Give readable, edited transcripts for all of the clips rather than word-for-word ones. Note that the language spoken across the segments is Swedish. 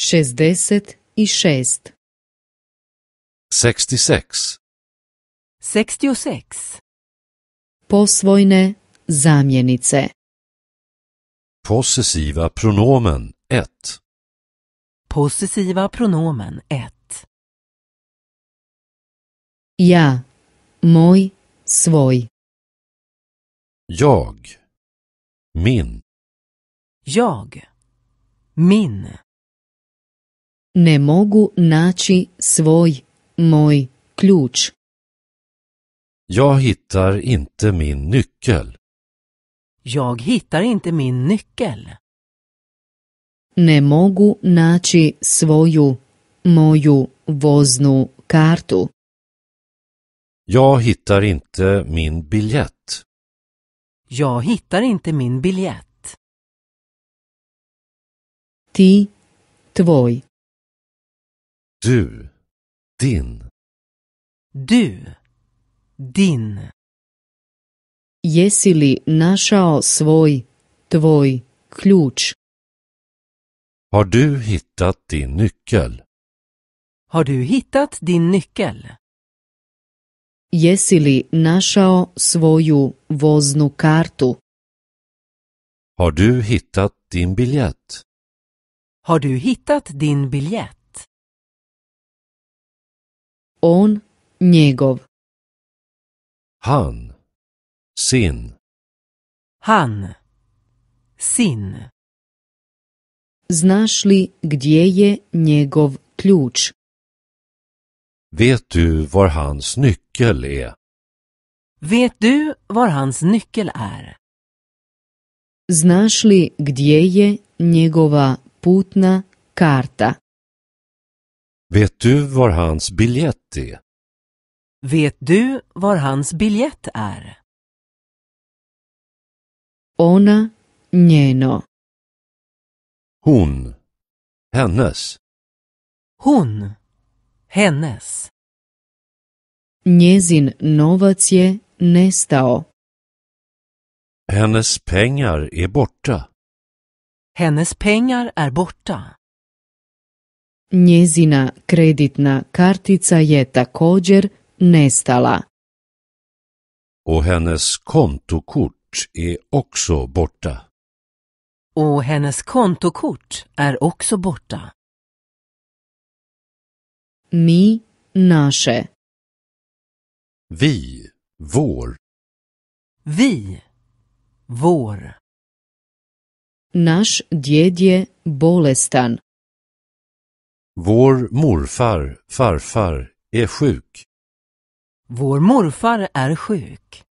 66. 66. 66. Posvojne zamjenice. Possessiva pronomen 1. Possessiva pronomen 1. Ja, moj, svoj. Jag. Min. Jag. Min. Ne mogu naći svoj, moj ključ. Jag hittar inte min nyckel. Jag hittar inte min nyckel. Ne mogu naći svoju, moju voznu kartu. Jag hittar inte min biljett. Jag hittar inte min biljett. Ti, tvoj. Du. Din. Du. Din. Jesi li našao svoj, tvoj ključ? Har du hittat din nyckel? Har du hittat din nyckel? Jesi li našao svoju voznu kartu? Har du hittat din biljett? Har du hittat din biljett? On, njegov. Han. Sin. Han. Sin. Znaš li gdje je njegov ključ? Vet du var hans nyckel är? Vet du var hans nyckel är? Znaš li gdje je njegova putna karta? Vet du var hans biljett är? Vet du var hans biljett är? Ona, njeno. Hon. Hennes. Hon. Hennes. Njezin novac je nestao. Hennes pengar är borta. Hennes pengar är borta. Njezina kreditna kartica je također nestala. Och hennes kontokort är också borta. Och hennes kontokort är också borta. Mi, naše. Vi. Vår. Vi. Vår. Naš djed je bolestan. Vår morfar, farfar är sjuk. Vår morfar är sjuk.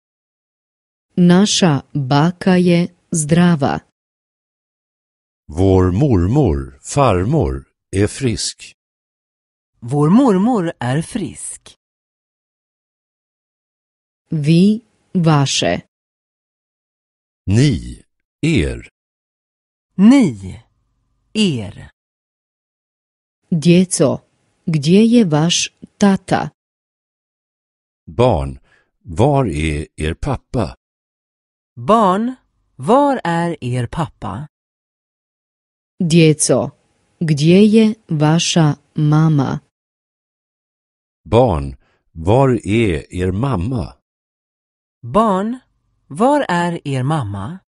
Naša baka je zdrava. Vår mormor, farmor är frisk. Vår mormor är frisk. Vi, vaše. Ni. Er. Ni. Er. Djeco, gdje je vaš tata? Barn. Var är er pappa? Barn, var är er pappa? Djeco, gdje je vaša mama? Barn. Var är er mamma? Barn, var är er mamma?